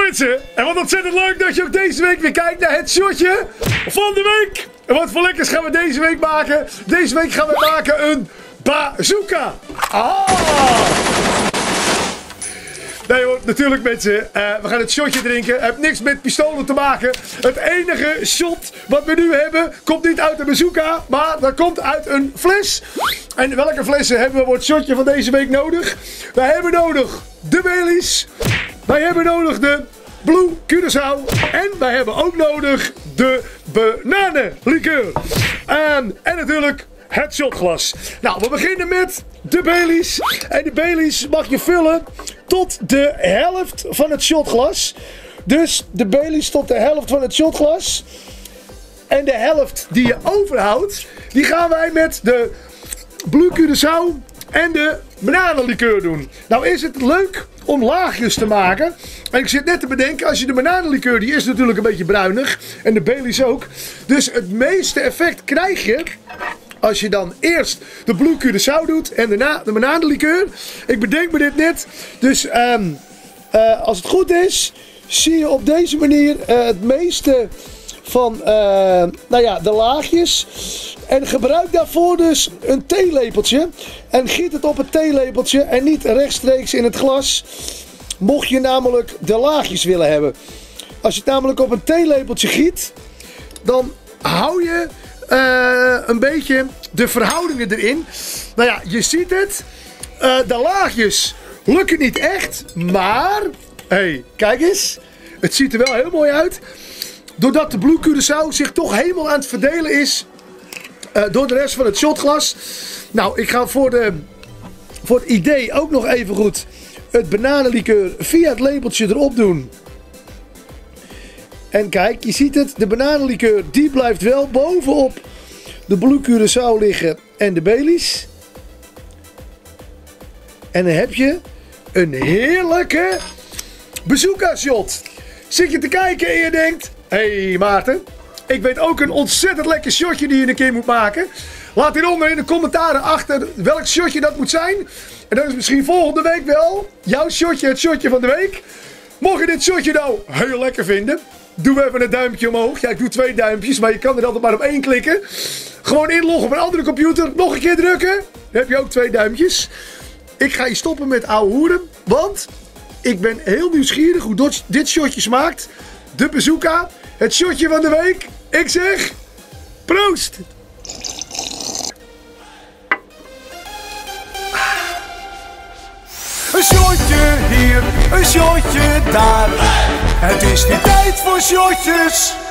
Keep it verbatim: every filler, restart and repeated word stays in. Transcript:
mensen, en wat ontzettend leuk dat je ook deze week weer kijkt naar het shotje van de week. En wat voor lekkers gaan we deze week maken? Deze week gaan we maken een bazooka. Ah! Nee hoor, natuurlijk mensen, uh, we gaan het shotje drinken. Het heeft niks met pistolen te maken. Het enige shot wat we nu hebben, komt niet uit een bazooka, maar dat komt uit een fles. En welke flessen hebben we voor het shotje van deze week nodig? Wij hebben nodig de Baileys. Wij hebben nodig de Blue Curaçao. En wij hebben ook nodig de bananenlikeur. Um, en natuurlijk het shotglas. Nou, we beginnen met de Baileys. En de Baileys mag je vullen tot de helft van het shotglas. Dus de Baileys tot de helft van het shotglas. En de helft die je overhoudt, die gaan wij met de Blue Curaçao en de bananenlikeur doen. Nou is het leuk om laagjes te maken. En ik zit net te bedenken, als je de bananenlikeur, die is natuurlijk een beetje bruinig. En de Baileys ook. Dus het meeste effect krijg je als je dan eerst de Blue Curaçao doet en daarna de bananenlikeur. Ik bedenk me dit net. Dus um, uh, als het goed is, zie je op deze manier uh, het meeste van uh, nou ja, de laagjes. En gebruik daarvoor dus een theelepeltje. En giet het op het theelepeltje en niet rechtstreeks in het glas. Mocht je namelijk de laagjes willen hebben. Als je het namelijk op een theelepeltje giet, dan hou je uh, een beetje de verhoudingen erin. Nou ja, je ziet het. Uh, de laagjes lukken niet echt. Maar, hey, kijk eens. Het ziet er wel heel mooi uit. Doordat de Blue Curaçao zich toch helemaal aan het verdelen is uh, door de rest van het shotglas. Nou, ik ga voor, de, voor het idee ook nog even goed het bananenlikeur via het lepeltje erop doen. En kijk, je ziet het, de bananenlikeur die blijft wel bovenop de Blue Curaçao liggen en de Baileys. En dan heb je een heerlijke bazooka shot. Zit je te kijken en je denkt, hé hey Maarten, ik weet ook een ontzettend lekker shotje die je een keer moet maken. Laat hieronder in de commentaren achter welk shotje dat moet zijn. En dat is misschien volgende week wel jouw shotje, het shotje van de week. Mocht je dit shotje nou heel lekker vinden, doe even een duimpje omhoog. Ja, ik doe twee duimpjes, maar je kan er altijd maar op één klikken. Gewoon inloggen op een andere computer, nog een keer drukken. Dan heb je ook twee duimpjes. Ik ga je stoppen met ouwe hoeren, want ik ben heel nieuwsgierig hoe dit shotje smaakt. De bazooka, het shotje van de week. Ik zeg, proost! Een shotje hier, een shotje daar. Het is weer tijd voor shotjes.